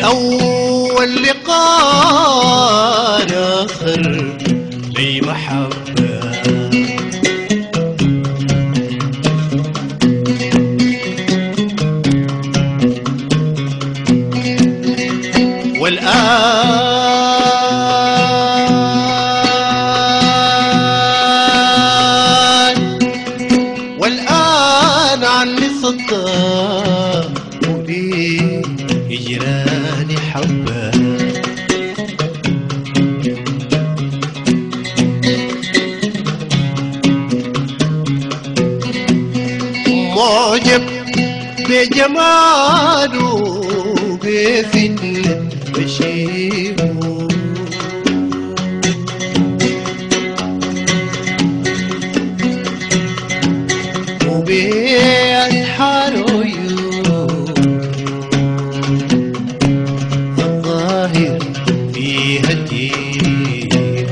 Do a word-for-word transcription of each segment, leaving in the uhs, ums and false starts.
أول لقاء آخر لي محبة، والآن والآن عني صدى ولي يجراني حبة، معجب بجماله بفتنة بشيبه، وبأسحار عيون الظاهر فيها الدين،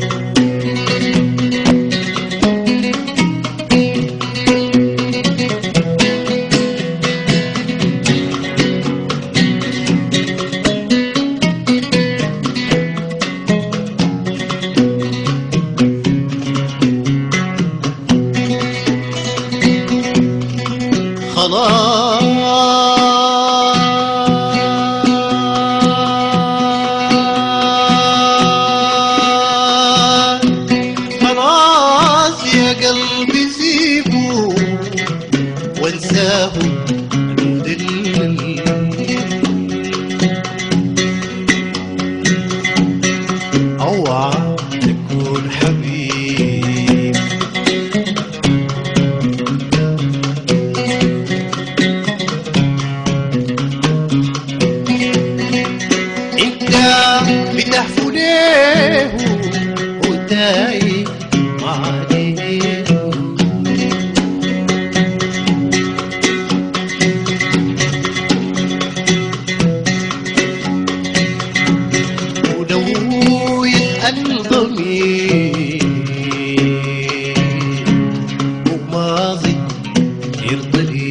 خلاص خلاص يا قلبي سيبه وانساه المدلل، اوعى تكون حبيب، بتحفو ليه وداي عليه، ولو يسأل ضمير وماضي يرضي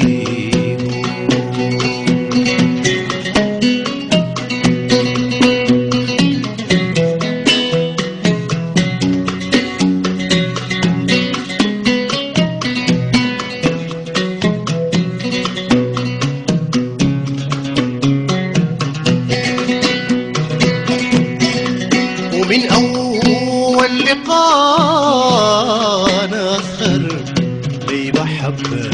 من أول لقاء آخر لي محبة،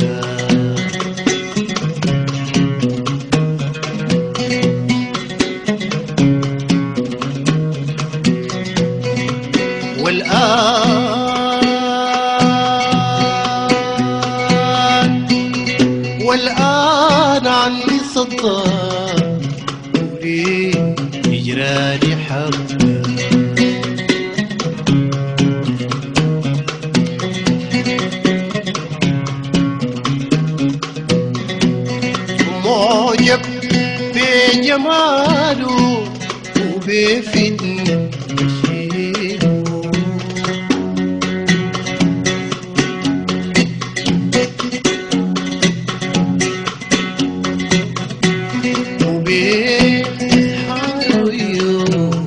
والآن والآن عني صدى ولي يجراني حبة، معجب بجماله وبفتنة بشيبه، وبأسحار عيون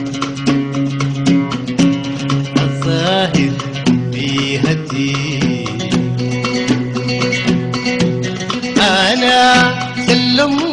الظاهر فيها الدين، أنا سلمت